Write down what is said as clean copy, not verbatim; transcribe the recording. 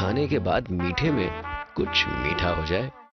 खाने के बाद मीठे में कुछ मीठा हो जाए।